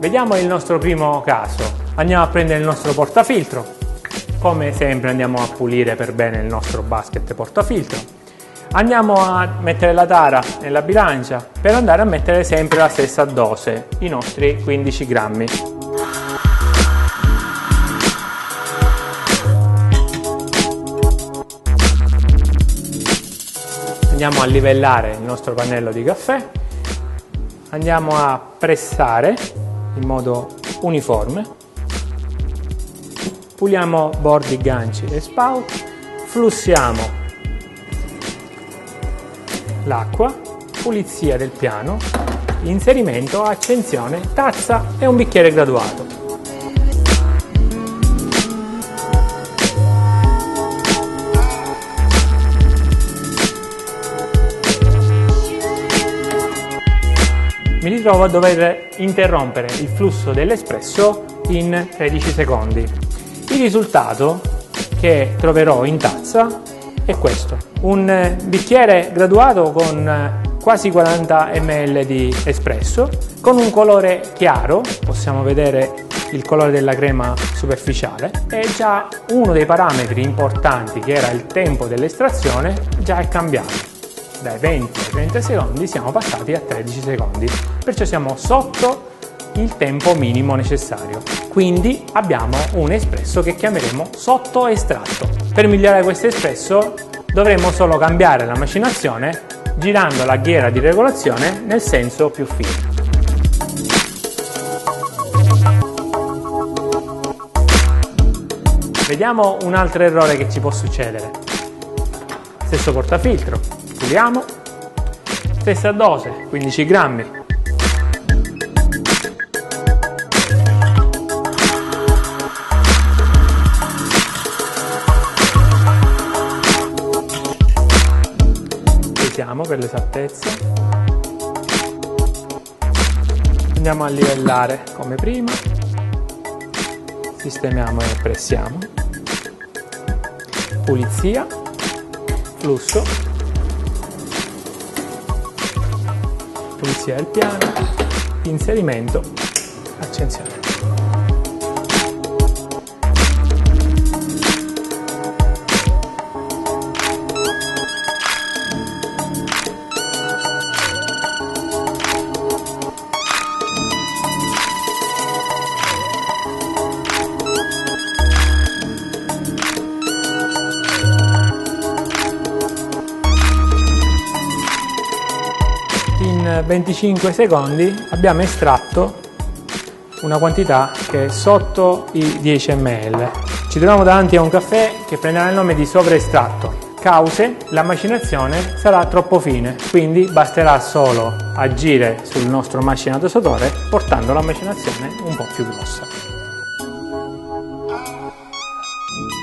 Vediamo il nostro primo caso. Andiamo a prendere il nostro portafiltro. Come sempre andiamo a pulire per bene il nostro basket portafiltro. Andiamo a mettere la tara nella bilancia per andare a mettere sempre la stessa dose, i nostri 15 grammi. Andiamo a livellare il nostro pannello di caffè. Andiamo a pressare in modo uniforme, puliamo bordi, ganci e spout, flussiamo l'acqua, pulizia del piano, inserimento, accensione, tazza e un bicchiere graduato. Mi ritrovo a dover interrompere il flusso dell'espresso in 13 secondi. Il risultato che troverò in tazza è questo: un bicchiere graduato con quasi 40 ml di espresso, con un colore chiaro, possiamo vedere il colore della crema superficiale, e già uno dei parametri importanti, che era il tempo dell'estrazione, già è cambiato. Dai 20 ai 30 secondi siamo passati a 13 secondi, perciò siamo sotto il tempo minimo necessario. Quindi abbiamo un espresso che chiameremo sottoestratto. Per migliorare questo espresso dovremo solo cambiare la macinazione girando la ghiera di regolazione nel senso più fine. Vediamo un altro errore che ci può succedere. Stesso portafiltro, puliamo, stessa dose, 15 grammi. Pesiamo per l'esattezza. Andiamo a livellare come prima, sistemiamo e pressiamo, pulizia, flusso, pulizia del piano, inserimento, accensione. In 25 secondi abbiamo estratto una quantità che è sotto i 10 ml. Ci troviamo davanti a un caffè che prenderà il nome di sovraestratto. Cause: la macinazione sarà troppo fine, quindi basterà solo agire sul nostro macinadosatore portando la macinazione un po' più grossa.